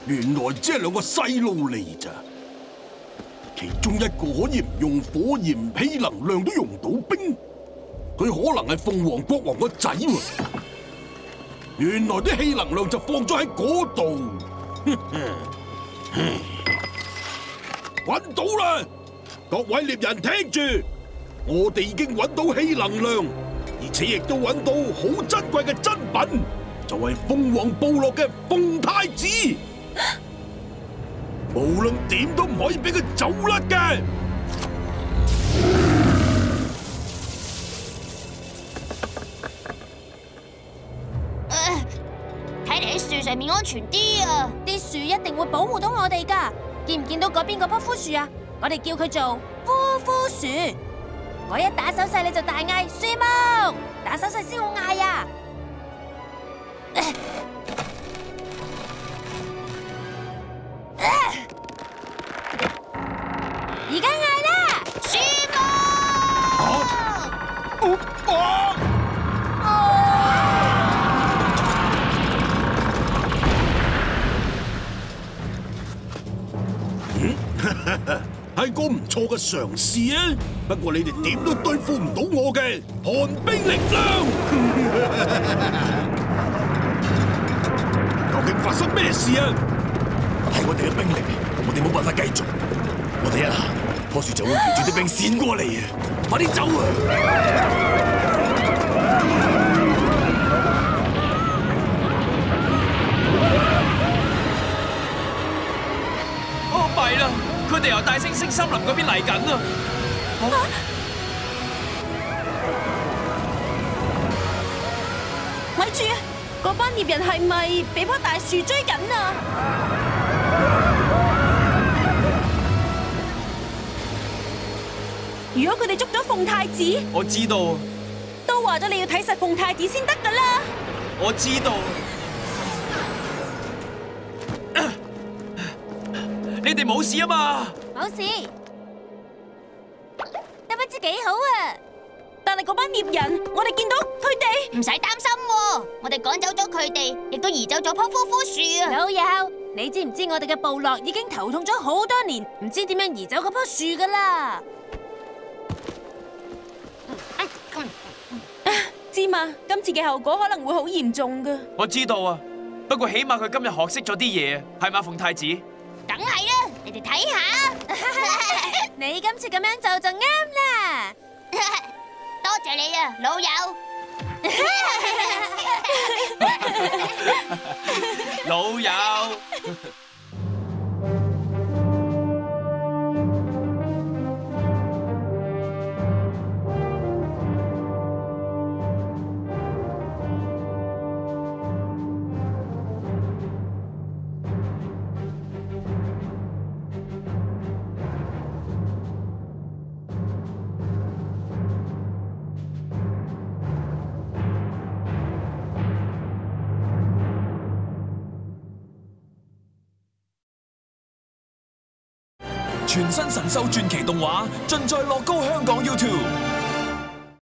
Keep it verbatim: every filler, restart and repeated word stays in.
原來只係兩個細路嚟咋，其中一個可以唔用火焰氣能量都用到冰，佢可能係鳳凰國王個仔喎。原來啲氣能量就放咗喺嗰度，揾到啦！各位獵人聽住，我哋已經揾到氣能量，而且亦都揾到好珍貴嘅珍品，就係鳳凰部落嘅鳳太子。無論點都唔可以俾佢走甩嘅。 睇嚟喺樹上面安全啲啊！ 啲樹一定會保護到我哋㗎。見唔見到嗰邊嗰棵枯樹啊？我哋叫佢做夫夫樹。我一打手勢你就大嗌樹木，打手勢先好嗌啊！而家嗌啦，樹木！ 係個唔錯嘅嘗試啊！不過你哋點都對付唔到我嘅寒冰力量。究竟發生咩事啊？ 係我哋嘅兵力，我哋冇辦法繼續。我哋一下，棵樹就會沿住啲冰閃過嚟啊！快啲走啊！ 哦，弊啦！佢哋由大猩猩森林嗰邊嚟緊啊！ 咪住啊！嗰班獵人係咪俾棵大樹追緊啊？如果佢哋捉咗鳳太子， 我知道， 都話咗你要睇實鳳太子先得噶啦。 我知道。你哋冇事啊嘛？ 冇事，都不知幾好啊！但係嗰班獵人，我哋見到佢哋， 唔使擔心喎，我哋趕走咗佢哋，亦都移走咗棵夫夫樹啊！ 老友，你知唔知我哋嘅部落已經頭痛咗好多年，唔知點樣移走嗰棵樹噶啦？知嘛？今次嘅後果可能會好嚴重噶。 我知道啊，不過起碼佢今日學識咗啲嘢，係嘛，鳳太子？ 梗係啦，你哋睇下， 你今次咁樣做就啱啦。 多謝你啊，老友。 老友。全新神獸傳奇動畫盡在樂高香港 YouTube。